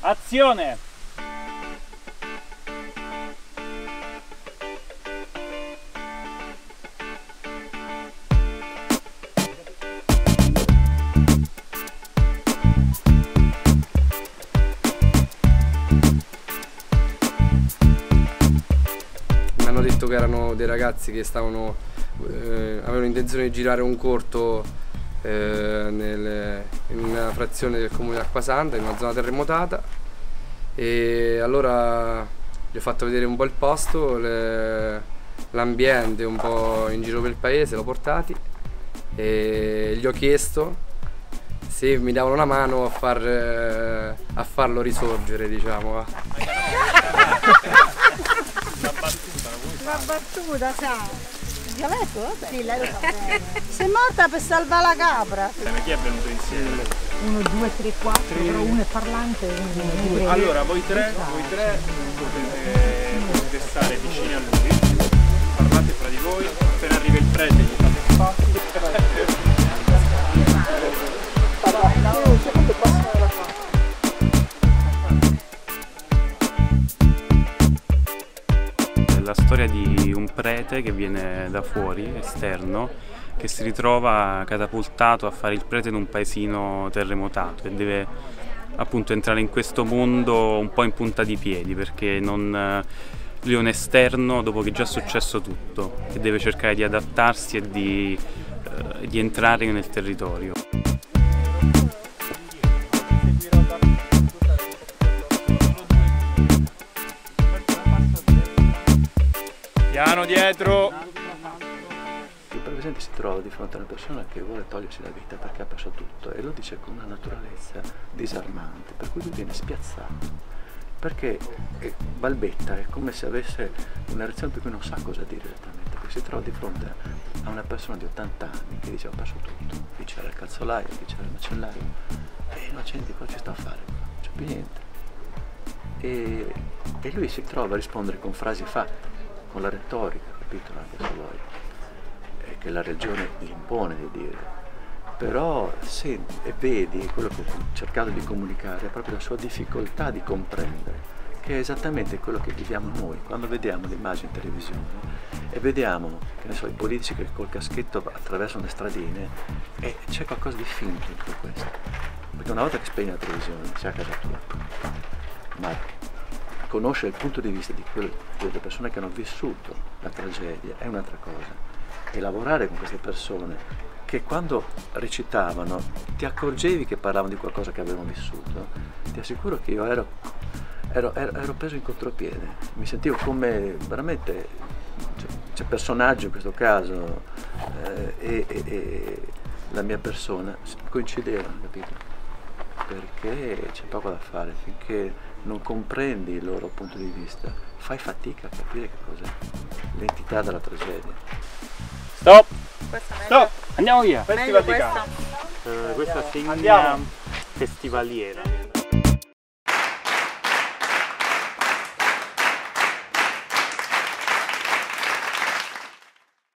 Azione! Mi hanno detto che erano dei ragazzi che avevano intenzione di girare un corto in una frazione del comune di Acquasanta, in una zona terremotata, e allora gli ho fatto vedere un po' il posto, l'ambiente un po' in giro per il paese, l'ho portati e gli ho chiesto se mi davano una mano a farlo risorgere, diciamo. La battuta, sa. Già letto? Vabbè. Sì, lei lo sa bene. Sei morta per salvare la capra. Chi è venuto insieme? 1, 2, 3, 4, però uno è parlante e uno è due. Allora, voi tre potete stare vicini a lui, parlate fra di voi, appena arriva il prete gli fate spazio. La storia di un prete che viene da fuori, esterno, che si ritrova catapultato a fare il prete in un paesino terremotato e deve appunto entrare in questo mondo un po' in punta di piedi, perché lui è un esterno dopo che è già successo tutto e deve cercare di adattarsi e di entrare nel territorio. Piano dietro! Il presente si trova di fronte a una persona che vuole togliersi la vita perché ha perso tutto e lo dice con una naturalezza disarmante, per cui lui viene spiazzato, perché balbetta, è come se avesse una reazione per cui non sa cosa dire esattamente, perché si trova di fronte a una persona di 80 anni che dice ho perso tutto, qui c'era il calzolaio, qui c'era il macellaio, e innocenti cosa ci sta a fare? Non c'è più niente. E lui si trova a rispondere con frasi con la retorica, capito, anche se vuoi, che la religione gli impone di dire, però senti e vedi quello che ho cercato di comunicare, è proprio la sua difficoltà di comprendere, che è esattamente quello che viviamo noi, quando vediamo le immagini in televisione e vediamo, che ne so, i politici che col caschetto attraversano le stradine e c'è qualcosa di finto in tutto questo, perché una volta che spegni la televisione sei a casa tua, ma conoscere il punto di vista delle persone che hanno vissuto la tragedia è un'altra cosa, e lavorare con queste persone che quando recitavano ti accorgevi che parlavano di qualcosa che avevano vissuto, ti assicuro che io ero preso in contropiede, mi sentivo come veramente c'è personaggio in questo caso e la mia persona coincidevano, capito? Perché c'è poco da fare, finché non comprendi il loro punto di vista, fai fatica a capire che cos'è l'entità della tragedia. Stop! Stop! Andiamo via! Festival di Questa segna festivaliera.